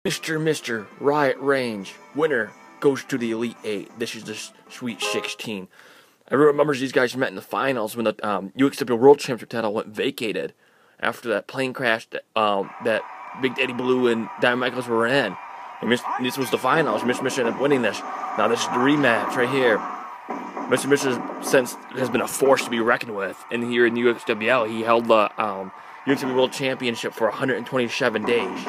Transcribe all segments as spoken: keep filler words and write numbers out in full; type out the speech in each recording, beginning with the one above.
Mister Mister Riot Rainz, winner, goes to the Elite Eight. This is the Sweet sixteen. Everyone remembers these guys met in the finals when the um, U X W World Championship title went vacated after that plane crash that, um, that Big Daddy Blue and Diamond Michaels were in. And this was the finals. Mister Mister ended up winning this. Now this is the rematch right here. Mister Mister since has been a force to be reckoned with. And here in the U X W L, he held the um, U X W World Championship for one hundred twenty-seven days.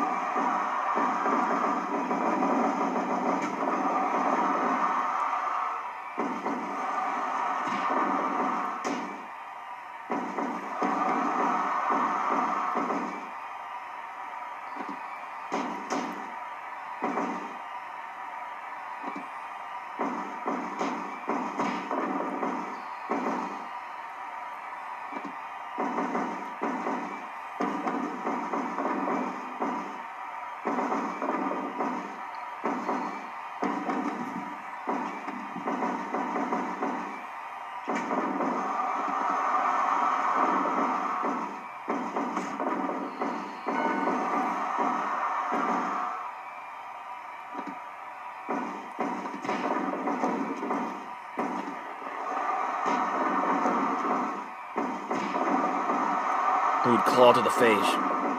Who would claw to the face.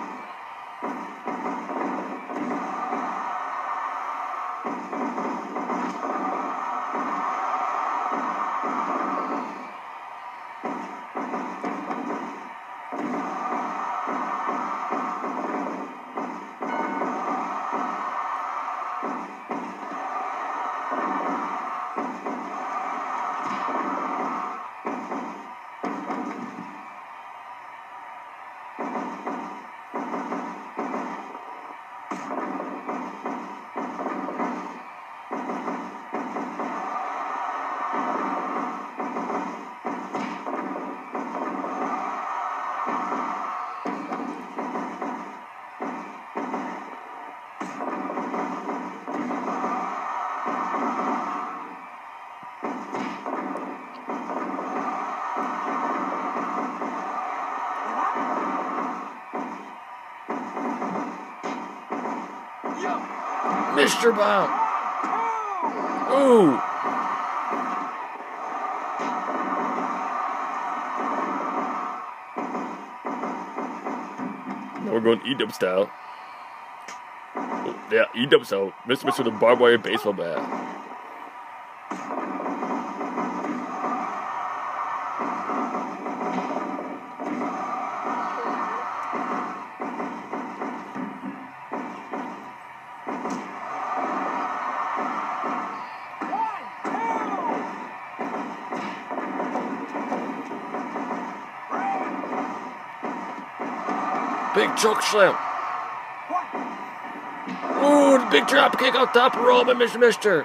Mister Bomb. Ooh. Now we're going E-dub style. Oh, yeah, E-dub style. Mister Mister with a barbed wire baseball bat. Big choke slam. Ooh, the big drop kick out top rope by Mister Mister.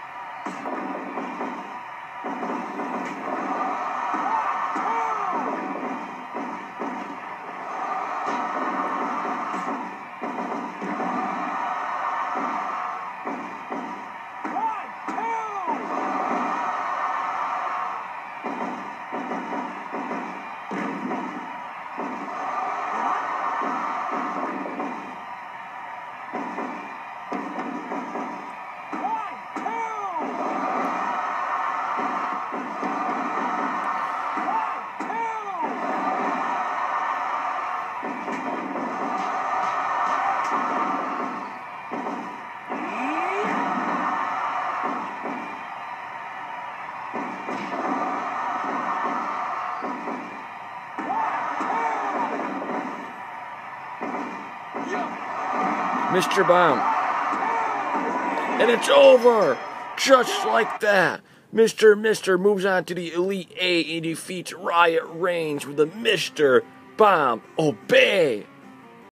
Mister Bomb. And it's over! Just like that! Mister Mister moves on to the Elite Eight and defeats Riot Rainz with the Mister Bomb Obey!